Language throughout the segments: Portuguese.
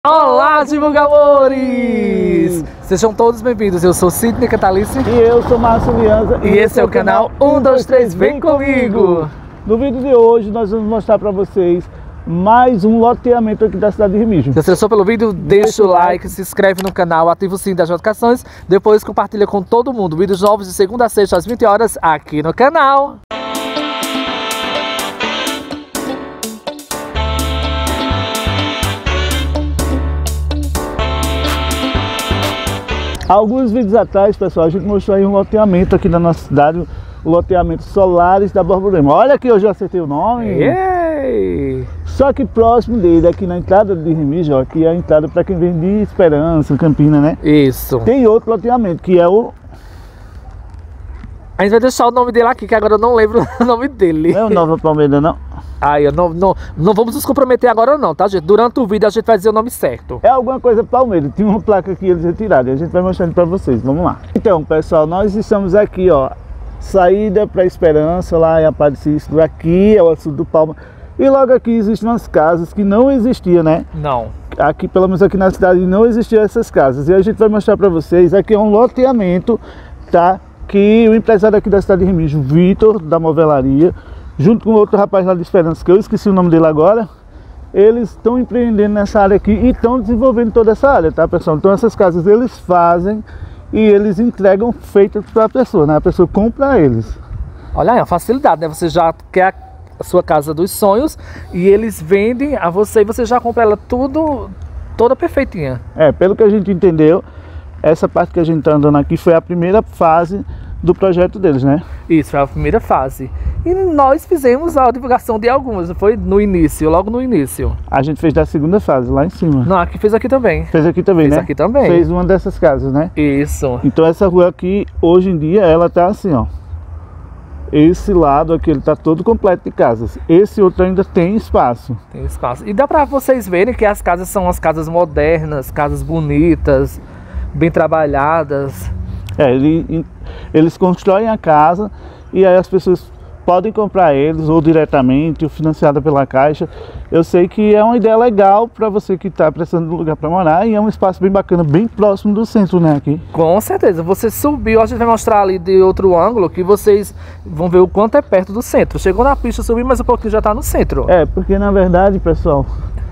Olá, divulgadores! Sejam todos bem-vindos. Eu sou Sidney Catalice. E eu sou Márcio Lianza. E esse é o canal 123 Vem Comigo! No vídeo de hoje nós vamos mostrar para vocês mais um loteamento aqui da cidade de Remígio. Se você gostou pelo vídeo, deixa o like, se inscreve no canal, ativa o sininho das notificações, depois compartilha com todo mundo. Vídeos novos de segunda a sexta às 20 horas aqui no canal. Alguns vídeos atrás, pessoal, a gente mostrou aí um loteamento aqui na nossa cidade, o loteamento Solares da Borborema. Olha que eu já acertei o nome. Yay! Só que próximo dele, aqui na entrada de Remígio, ó, aqui é a entrada para quem vem de Esperança, Campina, né? Isso. Tem outro loteamento, que é o... A gente vai deixar o nome dele aqui, que agora eu não lembro o nome dele. Não é o Nova Palmeira, não? Aí, não vamos nos comprometer agora não, tá, gente? Durante o vídeo a gente vai dizer o nome certo. É alguma coisa Palmeira, tinha uma placa que eles retiraram e a gente vai mostrando para vocês, vamos lá. Então, pessoal, nós estamos aqui, ó, saída para Esperança, lá em Aparecido, aqui é o sul do Palma. E logo aqui existem umas casas que não existiam, né? Não. Aqui, pelo menos aqui na cidade, não existiam essas casas. E a gente vai mostrar para vocês, aqui é um loteamento, tá? Que o empresário aqui da cidade de Remígio, Vitor, da Movelaria, junto com outro rapaz lá de Esperança, que eu esqueci o nome dele agora, eles estão empreendendo nessa área aqui e estão desenvolvendo toda essa área, tá, pessoal? Então essas casas eles fazem e eles entregam feitas para a pessoa, né? A pessoa compra eles. Olha aí, a facilidade, né? Você já quer a sua casa dos sonhos e eles vendem a você e você já compra ela toda perfeitinha. É, pelo que a gente entendeu, essa parte que a gente está andando aqui foi a primeira fase do projeto deles, né? Isso, foi a primeira fase. E nós fizemos a divulgação de algumas, foi no início, logo no início. A gente fez da segunda fase, lá em cima. Não, aqui fez aqui também. Fez aqui também, fez né? Fez aqui também. Fez uma dessas casas, né? Isso. Então essa rua aqui, hoje em dia, ela tá assim, ó. Esse lado aqui, ele tá todo completo de casas. Esse outro ainda tem espaço. Tem espaço. E dá pra vocês verem que as casas são as casas modernas, casas bonitas, bem trabalhadas. É, eles constroem a casa e aí as pessoas podem comprar eles ou diretamente ou financiada pela Caixa. Eu sei que é uma ideia legal para você que está precisando de um lugar para morar e é um espaço bem bacana, bem próximo do centro, né, aqui. Com certeza, você subiu, a gente vai mostrar ali de outro ângulo que vocês vão ver o quanto é perto do centro. Chegou na pista, subiu, mas um pouquinho já está no centro. É, porque na verdade, pessoal,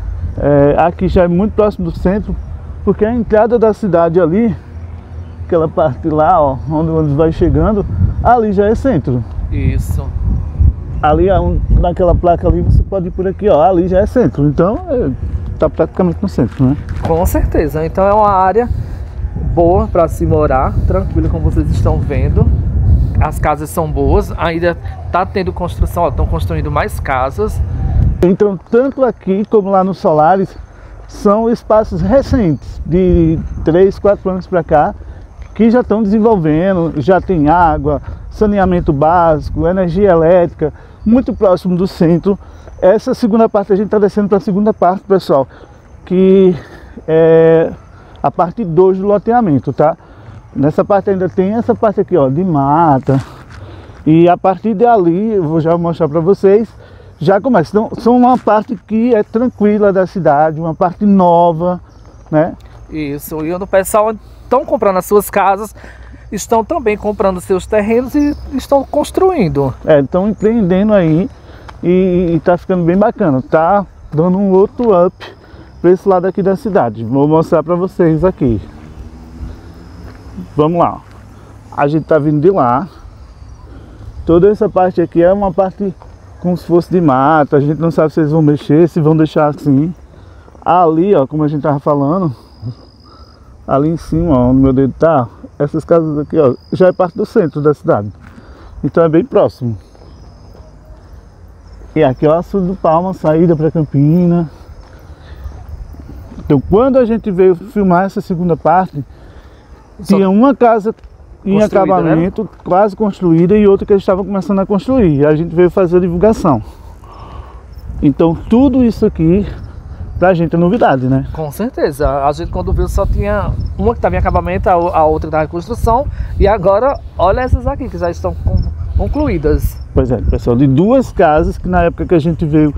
aqui já é muito próximo do centro, porque a entrada da cidade ali, aquela parte lá, ó, onde vai chegando, ali já é centro. Isso. Ali, naquela placa ali, você pode ir por aqui, ó, ali já é centro. Então, tá praticamente no centro, né? Com certeza. Então é uma área boa para se morar, tranquila, como vocês estão vendo. As casas são boas, ainda tá tendo construção, ó, estão construindo mais casas. Então, tanto aqui como lá no Solares, são espaços recentes, de 3, 4 anos para cá, que já estão desenvolvendo, já tem água, saneamento básico, energia elétrica, muito próximo do centro. Essa segunda parte, a gente está descendo para a segunda parte, pessoal, que é a parte 2 do loteamento, tá? Nessa parte ainda tem essa parte aqui, ó, de mata. E a partir dali, eu vou já mostrar para vocês, já começa. Então, são uma parte que é tranquila da cidade, uma parte nova, né? Isso, e onde o pessoal estão comprando as suas casas, estão também comprando seus terrenos e estão construindo. Estão empreendendo aí e tá ficando bem bacana, tá dando um outro up para esse lado aqui da cidade. Vou mostrar para vocês aqui. Vamos lá. A gente tá vindo de lá. Toda essa parte aqui é uma parte como se fosse de mata, a gente não sabe se eles vão mexer, se vão deixar assim. Ali, ó, como a gente tava falando, ali em cima, ó, onde meu dedo tá, essas casas aqui, ó, já é parte do centro da cidade. Então é bem próximo. E aqui, ó, sul do Palma, saída para Campina. Então, quando a gente veio filmar essa segunda parte, tinha uma casa em acabamento, né? Quase construída, e outra que eles estavam começando a construir. E a gente veio fazer a divulgação. Então, tudo isso aqui pra gente é novidade, né? Com certeza. A gente quando viu só tinha uma que estava em acabamento, a outra estava em construção. E agora, olha essas aqui que já estão concluídas. Pois é, pessoal, de duas casas que na época que a gente veio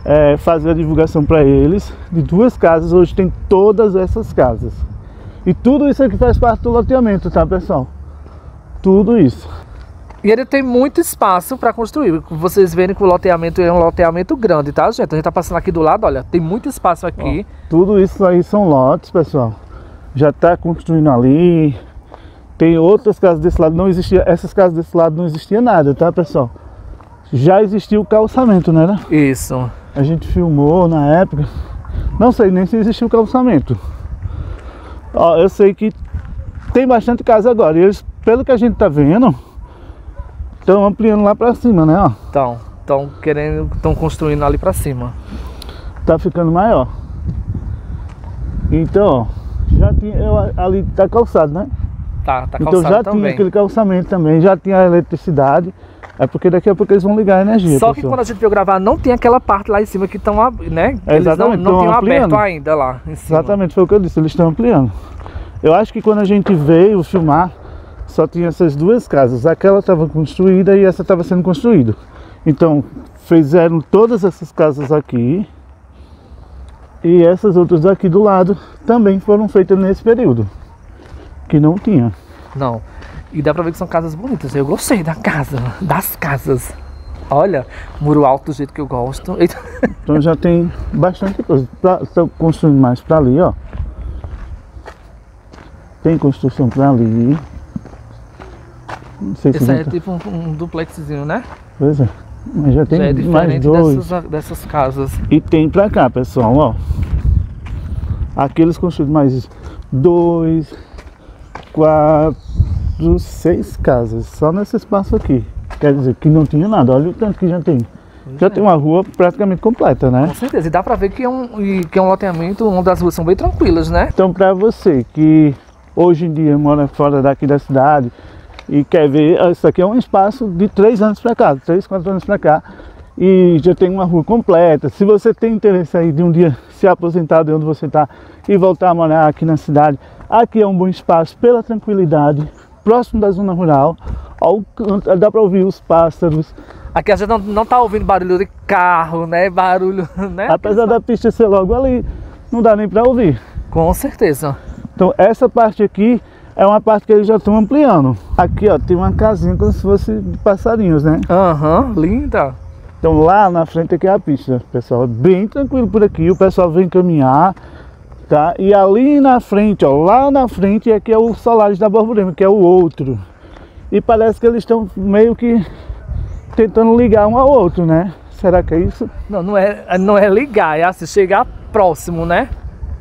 fazer a divulgação para eles de 2 casas. Hoje tem todas essas casas. E tudo isso aqui faz parte do loteamento, tá, pessoal? Tudo isso. E ele tem muito espaço para construir. Vocês verem que o loteamento é um loteamento grande, tá, gente? A gente tá passando aqui do lado, olha, tem muito espaço aqui. Ó, tudo isso aí são lotes, pessoal. Já tá construindo ali. Tem outras casas desse lado, não existia. Essas casas desse lado não existia nada, tá, pessoal? Já existia o calçamento, né? Isso. A gente filmou na época. Não sei nem se existiu o calçamento. Ó, eu sei que tem bastante casa agora. E eles, pelo que a gente tá vendo, estão ampliando lá pra cima, né? Estão construindo ali pra cima. Tá ficando maior. Então, ó, já tinha, ali tá calçado, né? Tá então calçado já também. Tinha aquele calçamento também, já tinha a eletricidade. É porque daqui a pouco eles vão ligar a energia. Só que quando a gente veio gravar, não tem aquela parte lá em cima que estão, né? Eles Exatamente, não tinham ampliando. aberto ainda lá em cima. Exatamente, foi o que eu disse, eles estão ampliando. Eu acho que quando a gente veio filmar, só tinha essas 2 casas. Aquela estava construída e essa estava sendo construída. Então, fizeram todas essas casas aqui. E essas outras aqui do lado também foram feitas nesse período. Que não tinha. Não. E dá pra ver que são casas bonitas. Eu gostei da casa, das casas. Olha, muro alto do jeito que eu gosto. Eita. Então já tem bastante coisa. Estão construindo mais pra ali, ó. Tem construção pra ali. Não sei se esse aí é tá... tipo um duplexzinho, né? Pois é. Mas já tem Já é mais diferente 2. dessas casas. E tem pra cá, pessoal, ó. Aqui eles construíram mais 2, 4, 6 casas. Só nesse espaço aqui. Quer dizer, que não tinha nada. Olha o tanto que já tem. Já tem uma rua praticamente completa, né? Com certeza. E dá pra ver que é um loteamento onde as ruas são bem tranquilas, né? Então, pra você que hoje em dia mora fora daqui da cidade e quer ver, isso aqui é um espaço de 3 anos pra cá, 3, 4 anos pra cá. E já tem uma rua completa. Se você tem interesse aí de um dia se aposentar de onde você está e voltar a morar aqui na cidade, aqui é um bom espaço pela tranquilidade, próximo da zona rural. Ó, dá para ouvir os pássaros. Aqui a gente não tá ouvindo barulho de carro, né? Barulho, né? Apesar da pista ser logo ali, não dá nem para ouvir. Com certeza. Então essa parte aqui é uma parte que eles já estão ampliando. Aqui, ó, tem uma casinha como se fosse de passarinhos, né? Aham, linda. Então lá na frente aqui é a pista, pessoal. É bem tranquilo por aqui, o pessoal vem caminhar, tá? E ali na frente, ó, lá na frente é que é o Solares da Borborema, que é o outro. E parece que eles estão meio que tentando ligar um ao outro, né? Será que é isso? Não é ligar, é assim, chegar próximo, né?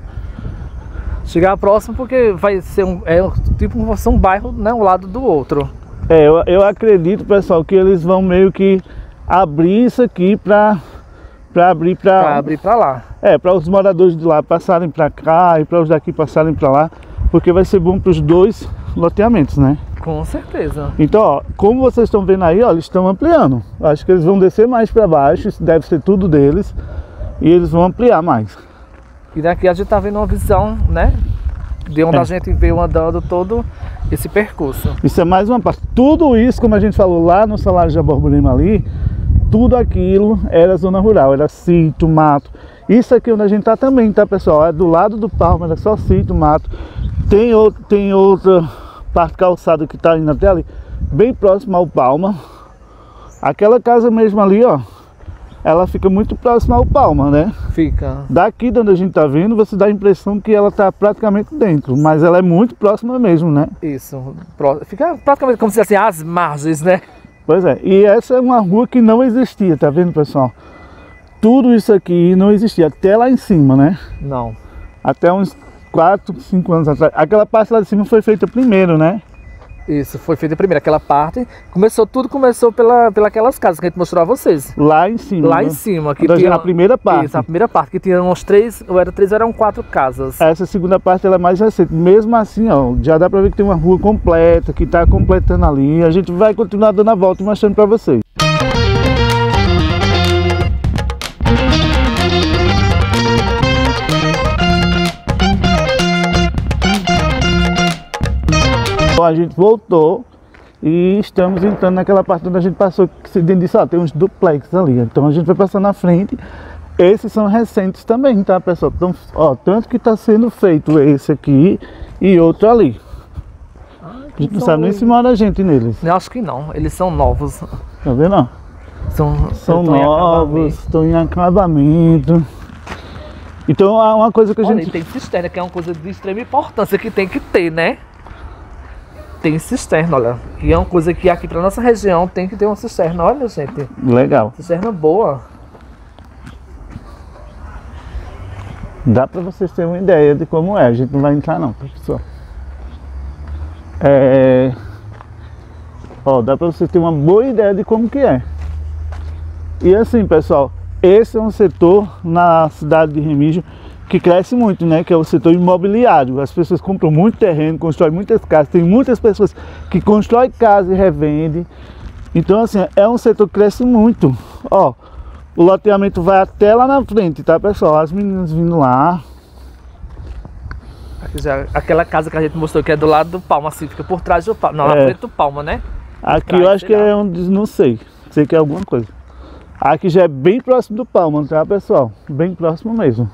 Chegar próximo porque vai ser tipo um bairro, né, um lado do outro. Eu acredito, pessoal, que eles vão meio que abrir isso aqui para abrir para lá. Para os moradores de lá passarem para cá e para os daqui passarem para lá, porque vai ser bom para os 2 loteamentos, né? Com certeza. Então, ó, como vocês estão vendo aí, ó, eles estão ampliando. Acho que eles vão descer mais para baixo, isso deve ser tudo deles, e eles vão ampliar mais. E daqui a gente tá vendo uma visão, né? De onde a gente veio andando todo esse percurso. Isso é mais uma parte. Tudo isso, como a gente falou lá no Solares da Borborema ali, tudo aquilo era zona rural, era sítio, mato. Isso aqui onde a gente tá também, tá, pessoal? É do lado do Palma, era só sítio, mato. Tem outra parte calçada que tá indo até ali, bem próximo ao Palma. Aquela casa mesmo ali, ó, ela fica muito próxima ao Palma, né? Fica. Daqui de onde a gente tá vendo, você dá a impressão que ela tá praticamente dentro, mas ela é muito próxima mesmo, né? Isso, fica praticamente como se assim, as margens, né? Pois é, e essa é uma rua que não existia, tá vendo, pessoal? Tudo isso aqui não existia, até lá em cima, né? Não. Até uns 4, 5 anos atrás. Aquela parte lá de cima foi feita primeiro, né? Isso, foi feita primeiro. Aquela parte, tudo começou pelas casas que a gente mostrou a vocês. Lá em cima. Lá em cima. Que tinha a primeira parte. Isso, a primeira parte, que tinha uns 3, ou eram 4 casas. Essa segunda parte ela é mais recente. Mesmo assim, ó, já dá pra ver que tem uma rua completa, que tá completando ali. A gente vai continuar dando a volta e mostrando pra vocês. A gente voltou e estamos entrando naquela parte onde a gente passou, que você disse, ó, tem uns duplex ali. Então a gente vai passar na frente Esses são recentes também, tá, pessoal? Então, ó, tanto que está sendo feito esse aqui e outro ali. A gente não sabe nem se mora gente neles. Eu acho que não, eles são novos. Tá vendo? Ó? São novos, estão em acabamento. Então há uma coisa que a Olha, gente... tem cisterna, que é uma coisa de extrema importância que tem que ter, né? Tem cisterna, olha. E é uma coisa que aqui pra nossa região tem que ter uma cisterna, olha, gente. Legal. Cisterna boa. Dá pra vocês terem uma ideia de como é. A gente não vai entrar não, pessoal. Ó, dá pra vocês terem uma boa ideia de como que é. E assim, pessoal, esse é um setor na cidade de Remígio que cresce muito, né? Que é o setor imobiliário. As pessoas compram muito terreno, constroem muitas casas. Tem muitas pessoas que constroem casa e revendem. Então, assim, é um setor que cresce muito. Ó, o loteamento vai até lá na frente, tá, pessoal? As meninas vindo lá. Aqui já, aquela casa que a gente mostrou que é do lado do Palma, assim, fica por trás do Palma. Não, na frente do Palma, né? Aqui eu acho que é onde, não sei. Sei que é alguma coisa. Aqui já é bem próximo do Palma, tá, pessoal? Bem próximo mesmo.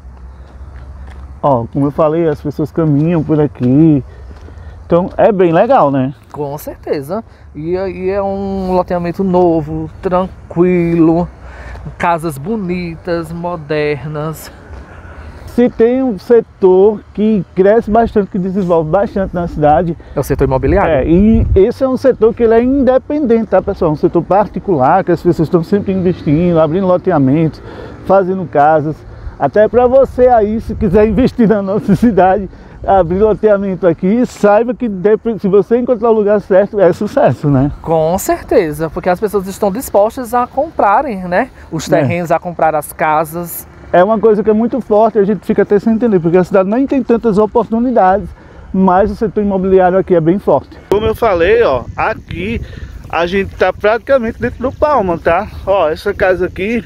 Ó, como eu falei, as pessoas caminham por aqui. Então é bem legal, né? Com certeza. E é um loteamento novo, tranquilo, casas bonitas, modernas. Se tem um setor que cresce bastante, que desenvolve bastante na cidade... É o setor imobiliário? E esse é um setor que ele é independente, tá, pessoal? Um setor particular, que as pessoas estão sempre investindo, abrindo loteamentos, fazendo casas. Até para você aí, se quiser investir na nossa cidade, abrir loteamento aqui, saiba que se você encontrar o lugar certo, é sucesso, né? Com certeza, porque as pessoas estão dispostas a comprarem, né? Os terrenos, a comprar as casas. É uma coisa que é muito forte, a gente fica até sem entender, porque a cidade nem tem tantas oportunidades, mas o setor imobiliário aqui é bem forte. Como eu falei, ó, aqui a gente tá praticamente dentro do Palma, tá? Ó, essa casa aqui,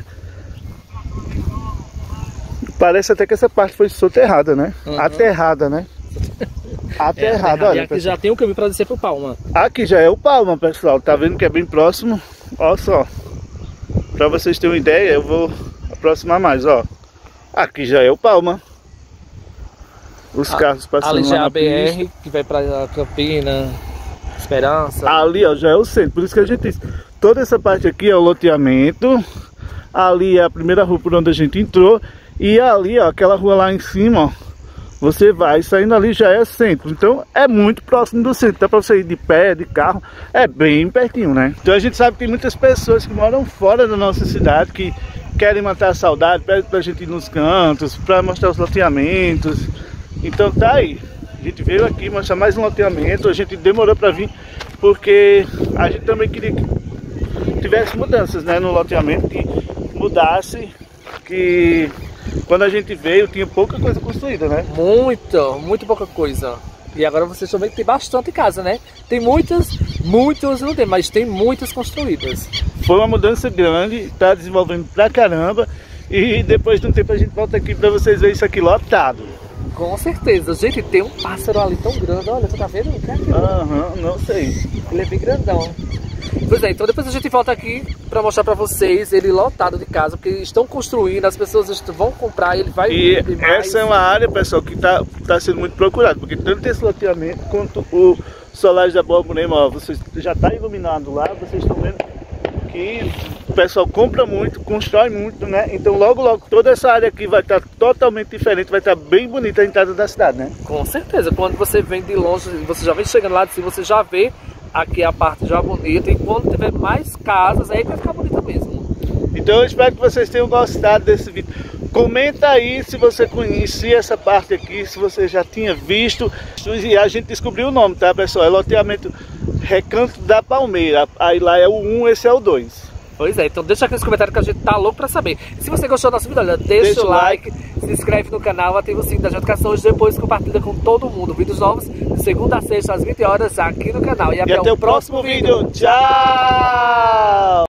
parece até que essa parte foi soterrada, né? Uhum. Aterrada, né? Aterrada, olha. E aqui já tem um caminho para descer pro Palma. Aqui já é o Palma, pessoal, tá vendo que é bem próximo? Olha só, para vocês terem uma ideia, eu vou aproximar mais, ó. Aqui já é o Palma. Os carros passando ali já lá é a BR, que vai para Campina, Esperança. Ali, ó, já é o centro. Por isso que a gente disse, toda essa parte aqui é o loteamento. Ali é a primeira rua por onde a gente entrou. E ali, ó, aquela rua lá em cima, ó, você vai saindo ali, já é centro. Então é muito próximo do centro. Dá pra você ir de pé, de carro. É bem pertinho, né? Então a gente sabe que tem muitas pessoas que moram fora da nossa cidade, que querem matar a saudade, pedem pra gente ir nos cantos, pra mostrar os loteamentos. Então tá aí, a gente veio aqui mostrar mais um loteamento. A gente demorou pra vir, porque a gente também queria que tivesse mudanças, né, no loteamento, que mudasse, que quando a gente veio tinha pouca coisa construída, né? Muito pouca coisa. E agora vocês também tem bastante casa, né? Tem muitas não tem, mas tem muitas construídas. Foi uma mudança grande, tá desenvolvendo pra caramba. E depois de um tempo a gente volta aqui pra vocês verem isso aqui lotado. Com certeza. Gente, tem um pássaro ali tão grande, olha, você tá vendo? Aham, não sei. Ele é bem grandão. Pois é, então depois a gente volta aqui pra mostrar pra vocês ele lotado de casa, porque estão construindo, as pessoas vão comprar, ele vai... E essa é uma área, pessoal, que tá sendo muito procurada, porque tanto esse loteamento quanto o Solares da Boa Moreira, ó, vocês já tá iluminado lá, vocês estão vendo que o pessoal compra muito, constrói muito, né? Então logo toda essa área aqui vai estar totalmente diferente, vai estar bem bonita a entrada da cidade, né? Com certeza, quando você vem de longe, você já vem chegando lá de cima, você já vê aqui a parte já bonita, e quando tiver mais casas, aí vai ficar bonita mesmo. Então eu espero que vocês tenham gostado desse vídeo. Comenta aí se você conhecia essa parte aqui, se você já tinha visto. E a gente descobriu o nome, tá, pessoal? É loteamento Recanto da Palmeira. Aí lá é o 1, esse é o 2. Pois é, então deixa aqui nos comentários que a gente tá louco pra saber. E se você gostou do nosso vídeo, olha, deixa o like, se inscreve no canal, ativa o sininho das notificações, depois compartilha com todo mundo. Vídeos novos de segunda a sexta às 20 horas aqui no canal. E até o próximo vídeo. Tchau!